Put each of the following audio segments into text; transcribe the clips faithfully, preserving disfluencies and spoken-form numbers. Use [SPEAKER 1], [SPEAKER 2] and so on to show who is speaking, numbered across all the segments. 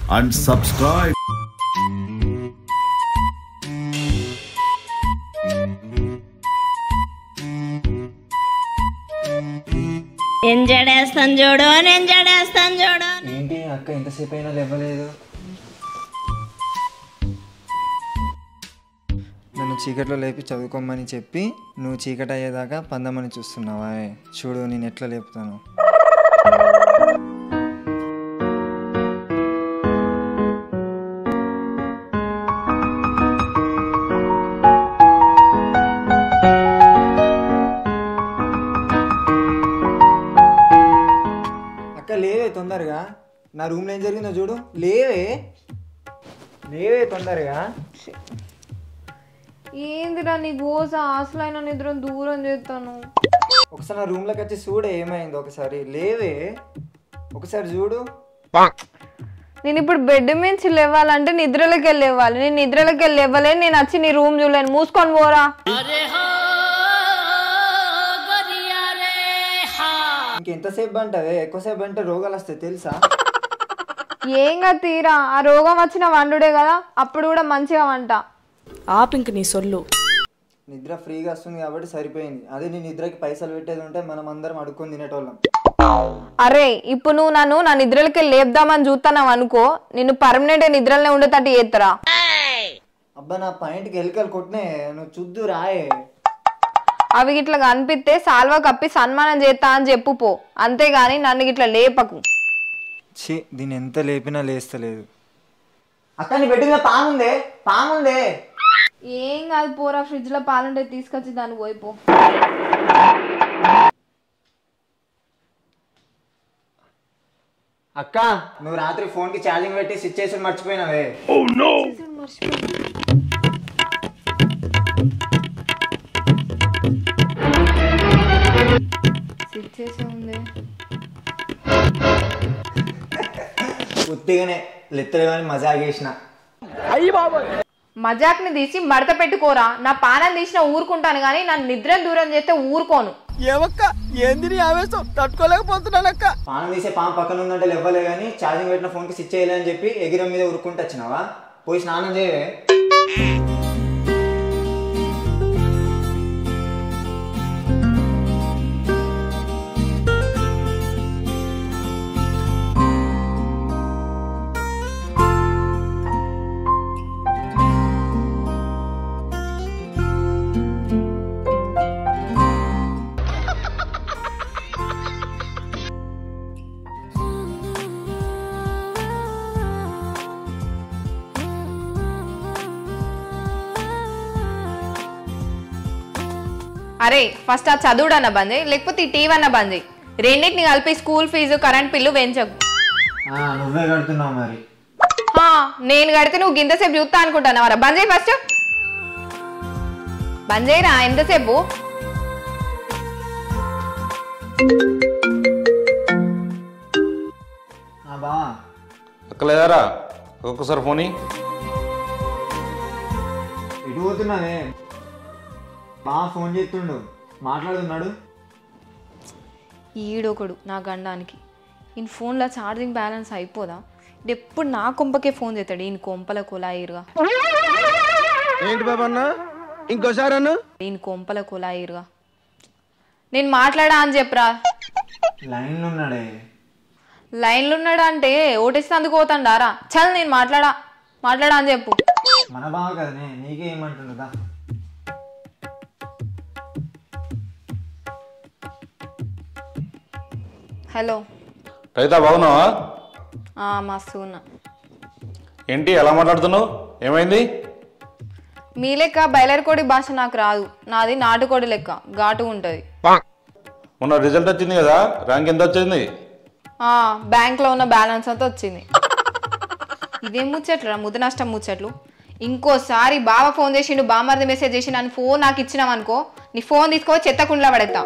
[SPEAKER 1] and subscribe.
[SPEAKER 2] ఎంజడేస్తాను చూడు ఎంజడేస్తాను చూడు.
[SPEAKER 3] ఏంటి అక్క ఎంతసేపు అయినా లేవలేదు? నన్ను చీకట్లో లేపి చదువుకోమని చెప్పి నువ్వు చీకటి అయ్యేదాకా పందమని చూస్తున్నావా? చూడు నేను ఎట్లా లేపుతాను. అక్క లేవే తొందరగా, నా రూమ్లో ఏం జరిగిందో చూడు. లేవే లేవే తొందరగా.
[SPEAKER 4] ఏందిరా నీ గోస? అసలైన నిద్ర దూరం చేస్తాను.
[SPEAKER 3] ఒకసారి నా రూమ్లోకి వచ్చి చూడే ఏమైంది. ఒకసారి లేవే, ఒకసారి చూడు.
[SPEAKER 4] నేను ఇప్పుడు బెడ్ మించి లేవాలంటే నిద్రలోకి వెళ్ళి లేవాలి. నేను నిద్రలోకి వెళ్ళి లేవలేను. నేను వచ్చి నీ రూమ్ చూడలేను. మూసుకొని పోరా.
[SPEAKER 3] ఇంకెంతసేపు అంటావే? ఎక్కువసేపు అంటే రోగాలు వస్తాయి తెలుసా?
[SPEAKER 4] ఏంగా తీరా, ఆ రోగం వచ్చిన వండుడే కదా, అప్పుడు కూడా మంచిగా వంట.
[SPEAKER 5] ఆపింక నీ సొల్లు.
[SPEAKER 3] నిద్ర ఫ్రీగా వస్తుంది కాబట్టి సరిపోయింది. అదే నీ నిద్రకి పైసలు పెట్టేది ఉంటే మనం అందరం అడుక్కొని తినేటోళ్ళం.
[SPEAKER 4] అరే ఇప్పుడు నువ్వు నన్ను నా నిద్రలకి లేపుదామని చూస్తున్నావు అనుకో, నిన్ను పర్మనెంట్ నిద్రలనే ఉండేటట్టు చేస్తారా?
[SPEAKER 3] అబ్బా నా పాయింట్కి ఎలుకలు కొట్టినే, నువ్వు చూద్దు రాయే.
[SPEAKER 4] అవి ఇట్లా కనిపిస్తే సాల్వా కప్పి సన్మానం చేస్తా అని చెప్పు పో, అంతేగాని నన్ను ఇట్లా లేపకు.
[SPEAKER 3] ఛీ, దీన్ని ఎంత లేపినా లేస్తలేదు. అక్క నీ బెడ్ మీద పాముందే, పాముందే.
[SPEAKER 4] ఏం కాదు పోరా, ఫ్రిడ్జ్ లో పాలుంటే తీసుకొచ్చి దాన్ని పోయిపో.
[SPEAKER 3] అక్క నువ్వు రాత్రి ఫోన్ కి ఛార్జింగ్ పెట్టి స్విచ్ చేసి మర్చిపోయినావే.
[SPEAKER 4] స్విచ్ చేసి ఉంది.
[SPEAKER 3] ఉత్తిగానే లెత్తలేమని మజాక్ చేసిన.
[SPEAKER 4] మజాక్ ని తీసి మడత పెట్టుకోరా. నా పానం తీసిన ఊరుకుంటాను గానీ నన్ను నిద్ర దూరం చేస్తే ఊరుకోను.
[SPEAKER 3] ఏమక్క ఏంది ఆవేశం తట్టుకోలేకపోతున్నానక్క. పానం తీసే పాము పక్కన ఉందంటే లేవ్వలే కానీ ఛార్జింగ్ పెట్టిన ఫోన్ కి స్విచ్ చేయలే అని చెప్పి ఎగిరం మీద ఉరుక్కుంటూ వచ్చినావా? పోయి స్నానం చేయవే.
[SPEAKER 4] అరే ఫస్ట్ ఆ చదువుడు అన్న బంద్ చేయి, లేకపోతే ఈ టీవీ అన్న బంద్ చేయి. రెండింటిని కలిపి స్కూల్ ఫీజు కరెంట్ బిల్లు పెంచకు.
[SPEAKER 3] నువ్వే కడుతున్నావు మరి.
[SPEAKER 4] నేను కడితే నువ్వు గింతసేపు చూస్తా అనుకుంటాను. మరా బంద్ చేయి, ఫస్ట్ బంద్ చేయరా. ఎంతసేపు?
[SPEAKER 3] బావా
[SPEAKER 6] అక్కలేదారా ఒక్కసారి ఫోన్
[SPEAKER 3] ఎటు పోతున్నావే? బాగా ఫోన్ చేస్తుండు, మాట్లాడుతున్నాడు.
[SPEAKER 4] ఈడొకడు నా గండానికి. ఈయన ఫోన్లో ఛార్జింగ్ బ్యాలెన్స్ అయిపోదా? ఇది ఎప్పుడు నా కొంపకే ఫోన్ చేస్తాడు. ఈయన కొంపల కులాయిరుగా.
[SPEAKER 7] ఏంటి బాబా అన్న ఇంకోసారి అన్న?
[SPEAKER 4] ఈయన కొంపల కులాయిరుగా. నేను మాట్లాడా అని చెప్పరా.
[SPEAKER 3] లైన్లో ఉన్నాడే.
[SPEAKER 4] లైన్లో ఉన్నాడా అంటే ఓటేస్తే అందుకు పోతాడారా? చల్ నేను మాట్లాడా మాట్లాడా అని చెప్పు.
[SPEAKER 3] మన బావ కదనే, నీకే ఏమంటుండదా?
[SPEAKER 4] హలో
[SPEAKER 6] రైతా బాగున్నావా?
[SPEAKER 4] మస్తు ఉన్నా.
[SPEAKER 6] ఏంటి ఎలా మాట్లాడుతున్నావు? ఏమైంది?
[SPEAKER 4] మీ లెక్క బయలర్ కోడి భాష నాకు రాదు. నాది నాటుకోడి లెక్క ఘాటు ఉంటుంది.
[SPEAKER 6] మొన్న రిజల్ట్ వచ్చింది కదా, ర్యాంక్ ఎంత వచ్చింది?
[SPEAKER 4] బ్యాంక్లో ఉన్న బ్యాలెన్స్ అంతా వచ్చింది. ఇదేం ముచ్చట్లురా, ముద్ద నష్టం ముచ్చట్లు. ఇంకోసారి బావ ఫోన్ చేసిండు, బామర్ది మెసేజ్ చేసి నన్ను ఫోన్ నాకు ఇచ్చినావు అనుకో, నీ ఫోన్ తీసుకో చెత్త కుండలో పడేస్తా.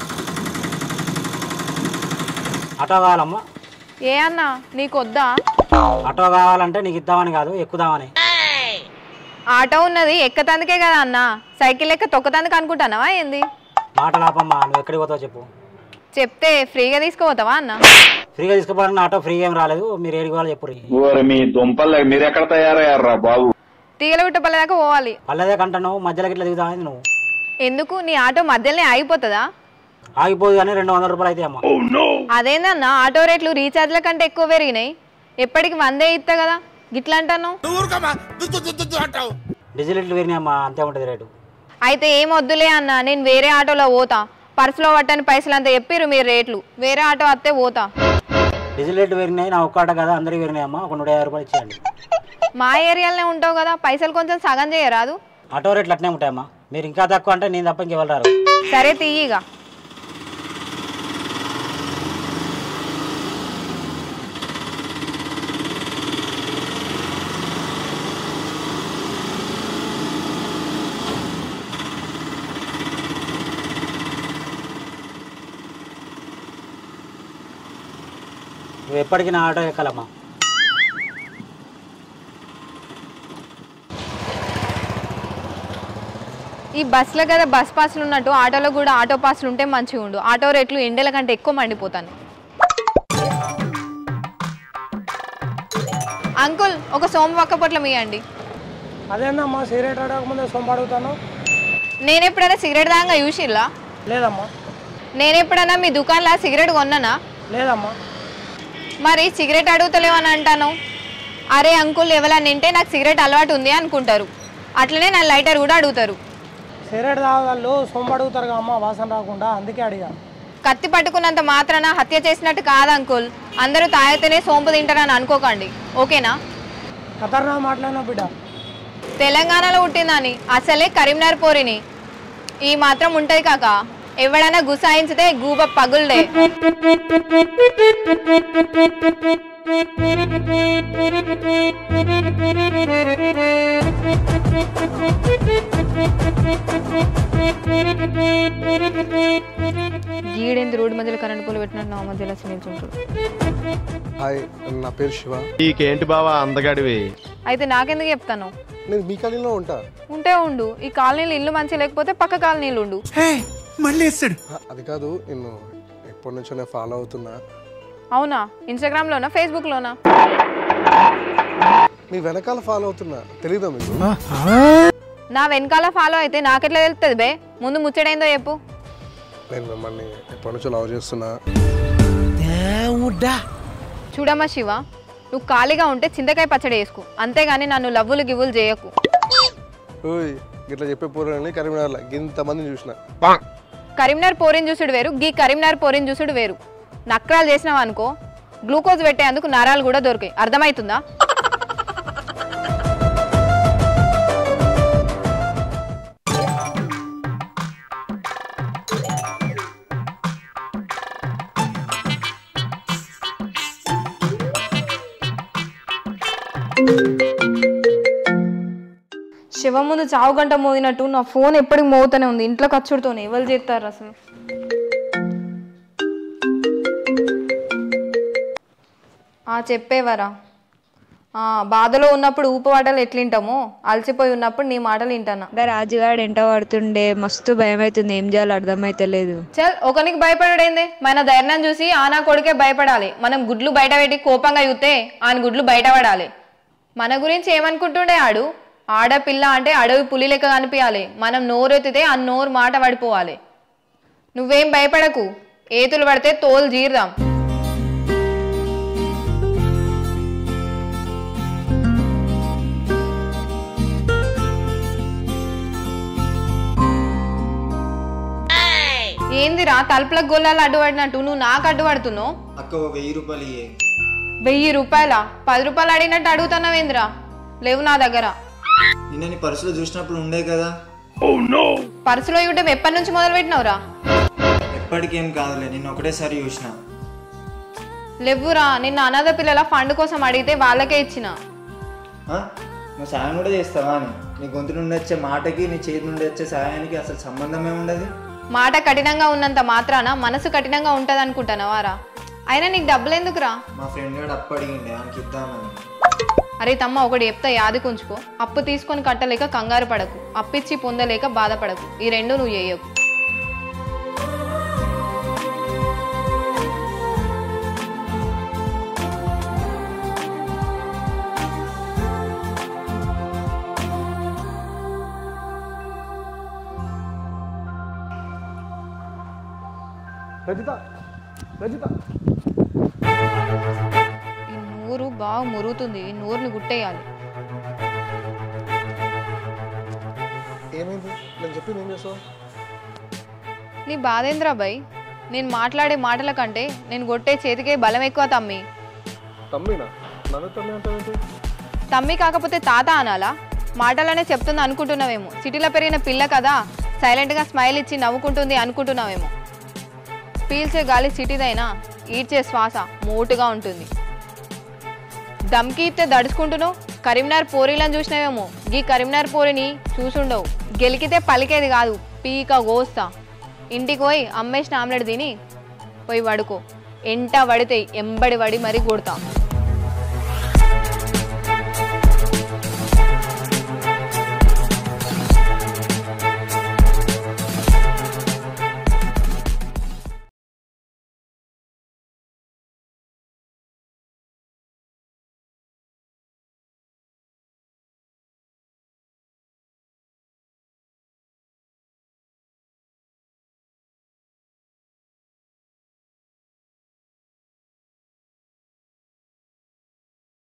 [SPEAKER 8] ఆటో కావాలమ్మా?
[SPEAKER 4] ఏ అన్నా నీకు వద్దా?
[SPEAKER 1] ఆటో కావాలంటే నీకు ఇద్దామని కాదు, ఎక్కుదామని.
[SPEAKER 4] ఆటో ఉన్నది ఎక్కతందుకే కదా అన్న, సైకిల్ ఎక్క తొక్కతందుకు అనుకుంటానవా ఏంది?
[SPEAKER 1] మాట లాపమ్మా, నువ్వు ఎక్కడికి పోతావు చెప్పు.
[SPEAKER 4] చెప్తే ఫ్రీగా తీసుకుపోతావా అన్న?
[SPEAKER 1] ఫ్రీగా తీసుకుపోవాలని ఆటో ఫ్రీగా ఏం రాలేదు, మీరు ఏడికి పోవాలి చెప్పు.
[SPEAKER 6] మీ దుంపలు మీరు ఎక్కడ తయారయ్యారా బాబు?
[SPEAKER 4] తీగలగుట్ట పల్లె దాకా పోవాలి.
[SPEAKER 1] పల్లెదే కంటున్నావు, మధ్యలో ఇట్లా దిగుతామని నువ్వు.
[SPEAKER 4] ఎందుకు నీ ఆటో మధ్యలోనే ఆగిపోతుందా?
[SPEAKER 1] ఆగిపోదు కానీ రెండు వందల రూపాయలు అయితే అమ్మా.
[SPEAKER 4] అదేందన్న ఆటో రేట్లు రీఛార్జ్ల కంటే ఎక్కువ పెరిగినాయి, ఎప్పటికి వందే ఇస్తా కదా, గిట్లా అంటాను.
[SPEAKER 1] డీజిల్ రేట్లు పెరిగినాయి అమ్మా, అంతే ఉంటుంది రేటు.
[SPEAKER 4] అయితే ఏం వద్దులే అన్న, నేను వేరే ఆటోలో పోతా. పర్సులో పట్టని పైసలు అంతా చెప్పిర్రు మీరు రేట్లు, వేరే ఆటో వస్తే పోతా.
[SPEAKER 1] డీజిల్ రేట్లు పెరిగినాయి, నా ఒక్క ఆటో కదా అందరికి పెరిగినాయి అమ్మా, ఒక నూట యాభై రూపాయలు ఇచ్చేయండి.
[SPEAKER 4] మా ఏరియాలోనే ఉంటావు కదా, పైసలు కొంచెం సగం చేయరాదు?
[SPEAKER 1] ఆటో రేట్లు అట్నే ఉంటాయమ్మా, మీరు ఇంకా తక్కువ అంటే నేను తప్ప ఇంకెవరు.
[SPEAKER 4] సరే తీయిగా.
[SPEAKER 1] నువ్వు ఎప్పటికీ నా ఆటో ఎక్కాలమ్మా.
[SPEAKER 4] ఈ బస్సులో కదా బస్ పాసులు ఉన్నట్టు ఆటోలో కూడా ఆటో పాసులు ఉంటే మంచిగా ఉండు. ఆటో రేట్లు ఎండల కంటే ఎక్కువ మండిపోతాను. అంకుల్ ఒక సోము ఒక్క పొట్లం ఇవ్వండి.
[SPEAKER 8] అదేందమ్మా సిగరెట్ అడగకముందే సొంప అడుగుతాను?
[SPEAKER 4] నేను ఎప్పుడైనా సిగరెట్ దాకా చూసిల్లా?
[SPEAKER 8] లేదమ్మా.
[SPEAKER 4] నేను ఎప్పుడైనా మీ దుకాణంలో సిగరెట్ కొన్నానా?
[SPEAKER 8] లేదమ్మా.
[SPEAKER 4] మరి సిగరెట్ అడుగుతలేవని అంటాను. అరే అంకుల్ ఎవరన్నా నింటే నాకు సిగరెట్ అలవాటు ఉంది అనుకుంటారు, అట్లనే నా లైటర్ కూడా అడుగుతారు.
[SPEAKER 8] సిగరెట్ తాగాళ్ళు సొంప అడుగుతారు అమ్మ, వాసన రాకుండా, అందుకే అడిగా.
[SPEAKER 4] కత్తి పట్టుకున్నంత మాత్రాన హత్య చేసినట్టు కాదు అంకుల్, అందరూ తాగితేనే సోంపు తింటారని అనుకోకండి, ఓకేనా?
[SPEAKER 8] ఖతర్నా మాట్లాడినా బిడ్డ.
[SPEAKER 4] తెలంగాణలో పుట్టిందని అసలే కరీంనగర్ పోరిని, ఈ మాత్రం ఉంటుంది కాక ఎవడైనా గుసాయించితే గూబ పగుల్డే. గీడేంది రోడ్డు మధ్యలో కరెంట్ పోలు పెట్టినట్టు నా మధ్యలో నిల్చుంటాడు.
[SPEAKER 9] హాయ్, నా పేరు శివ.
[SPEAKER 7] నీకేంటి బావా అందగాడివి?
[SPEAKER 4] అయితే నాకెందుకు చెప్తాను?
[SPEAKER 9] నేను మీ కాలనీలో ఉంటా.
[SPEAKER 4] ఉంటే ఉండు, ఈ కాలనీలు ఇల్లు మంచి లేకపోతే పక్క కాలనీలు ఉండు.
[SPEAKER 9] అది కాదు, నేను ఎప్పటి నుంచో నేను ఫాలో అవుతున్నా.
[SPEAKER 4] అవునా? ఇన్స్టాగ్రామ్ లోనా ఫేస్బుక్ లోనా?
[SPEAKER 9] మీ వెనకాల ఫాలో అవుతున్నా, తెలీదా మీకు?
[SPEAKER 4] నా వెనకాల ఫాలో అయితే నాకెట్లా తెలుస్తుంది బే? ముందు ముచ్చడైందో చెప్పు.
[SPEAKER 9] నేను మిమ్మల్ని ఎప్పటి నుంచో లవ్ చేస్తున్నా.
[SPEAKER 4] చూడమ్మా శివ, నువ్వు ఖాళీగా ఉంటే చింతకాయ పచ్చడి వేసుకో, అంతేగాని నన్ను లవ్వులు గివ్వులు చేయకు.
[SPEAKER 9] ఓయ్, ఇట్లా చెప్పే పోరాని కరీంనగర్లో ఇంతమందిని చూసిన.
[SPEAKER 4] కరీంనగర్ పోరిని చూసుడు వేరు, గీ కరీంనగర్ పోరిని చూసుడు వేరు. నక్రాలు చేసినావు అనుకో, గ్లూకోజ్ పెట్టేందుకు నరాలు కూడా దొరికాయి, అర్థమవుతుందా? శివ ముందు చావు గంట మోగినట్టు నా ఫోన్ ఎప్పటికి మోగుతూనే ఉంది, ఇంట్లో ఖర్చుడుతోనే ఎవరు చేస్తారు అసలు? ఆ చెప్పేవరా, బాధలో ఉన్నప్పుడు ఊప మాటలు ఎట్లింటామో, అలసిపోయి ఉన్నప్పుడు నీ మాటలు వింటానా.
[SPEAKER 10] రాజుగాడు ఎంట పడుతుండే, మస్తు భయం అవుతుంది, ఏం చేయాలో అర్థమైతలేదు.
[SPEAKER 4] చల్, ఒకనికి భయపడేందే, మన ధైర్యం చూసి ఆ నా కొడుకే భయపడాలి. మనం గుడ్లు బయట పెట్టి కోపంగా చూస్తే ఆయన గుడ్లు బయట పడాలి. మన గురించి ఏమనుకుంటుండే ఆడు? ఆడపిల్ల అంటే అడవి పులి లెక్క కనిపించాలి, మనం నోరెత్తితే ఆ నోరు మాట పడిపోవాలి. నువ్వేం భయపడకు, ఏతులు పడితే తోలు జీర్దాం. ఏందిరా తలుపులకు గొల్లాలు అడ్డుపడినట్టు నువ్వు నాకు అడ్డుపడుతున్నావు?
[SPEAKER 3] అక్క వెయ్యి రూపాయలు ఇయ్యే.
[SPEAKER 4] వెయ్యి రూపాయల? పది రూపాయలు అడిగినట్టు అడుగుతున్నావేంద్రా? లేవు నా దగ్గర.
[SPEAKER 3] నిన్న నీ పర్సులో చూసినప్పుడు ఉండే కదా.
[SPEAKER 4] పర్సులో యూట్యూబ్ ఎప్పటి నుంచి మొదలు పెట్టినవురా?
[SPEAKER 3] ఎప్పటికేం కాదులే, నిన్న ఒకటేసారి చూసిన.
[SPEAKER 4] లేవురా, నిన్న అనాథ పిల్లల ఫండ్ కోసం అడిగితే వాళ్ళకే ఇచ్చిన.
[SPEAKER 3] నువ్వు సాయం కూడా చేస్తావా అని? నీ గొంతు నుండి వచ్చే మాటకి నీ చేతి నుండి వచ్చే సాయానికి అసలు సంబంధం ఏముండదు.
[SPEAKER 4] మాట కఠినంగా ఉన్నంత మాత్రాన మనసు కఠినంగా ఉంటది అనుకుంటానవారా? అయినా నీకు డబ్బులు ఎందుకురా?
[SPEAKER 3] మా ఫ్రెండ్ గారు అప్పు అడిగిండే ఆయనకి ఇద్దామని.
[SPEAKER 4] అరే తమ్మ, ఒకటి చెప్తా యాదికుంచుకో. అప్పు తీసుకొని కట్టలేక కంగారు పడకు, అప్పిచ్చి పొందలేక బాధపడకు. ఈ రెండు నువ్వు చేయకు.
[SPEAKER 9] రజిత రజిత
[SPEAKER 4] ఈ నూరు బాగా మురుగుతుంది, ఈ నూరుని గుట్టేయాలి.
[SPEAKER 9] ఏమైంది? నేను చెప్పింది ఏం చేస్తావు?
[SPEAKER 4] నీ బాధేంద్రా బాయ్? నేను మాట్లాడే మాటల కంటే నేను కొట్టే చేతికే బలం ఎక్కువ తమ్మి.
[SPEAKER 9] తమ్మినా? నన్ను తమ్మి అంటావేంటి?
[SPEAKER 4] తమ్మి కాకపోతే తాత అనాలా? మాటలనే చెప్తుంది అనుకుంటున్నావేమో. సిటీలో పెరిగిన పిల్ల కదా, సైలెంట్గా స్మైల్ ఇచ్చి నవ్వుకుంటుంది అనుకుంటున్నావేమో. పీల్చే గాలి సిటీదైనా ఈడ్చే శ్వాస మోటుగా ఉంటుంది. దమ్కి ఇస్తే దడుచుకుంటున్నావు. కరీంనగర్ పోరీలను చూసినావేమో, గీ కరీంనగర్ పోరిని చూసుండవు. గెలికితే పలికేది కాదు, పీక గోస్తా. ఇంటికి పోయి అమ్మేసిన ఆమ్లెట్ తిని పోయి పడుకో. ఎంట పడితే ఎంబడి పడి మరీ కొడతా.